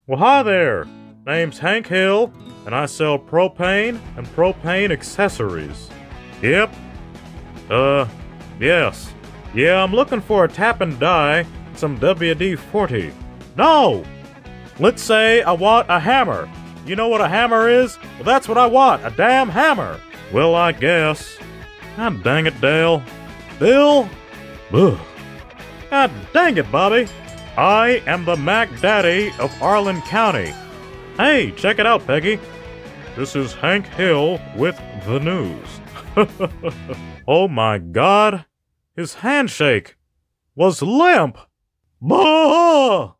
Well, hi there. Name's Hank Hill, and I sell propane and propane accessories. Yep. Yes. Yeah, I'm looking for a tap and die, some WD-40. No! Let's say I want a hammer. You know what a hammer is? Well, that's what I want, a damn hammer. Well, I guess. God dang it, Dale. Bill? Ugh. God dang it, Bobby. I am the Mac Daddy of Arlen County. Hey, check it out, Peggy. This is Hank Hill with the news. Oh my God. His handshake was limp. Bah!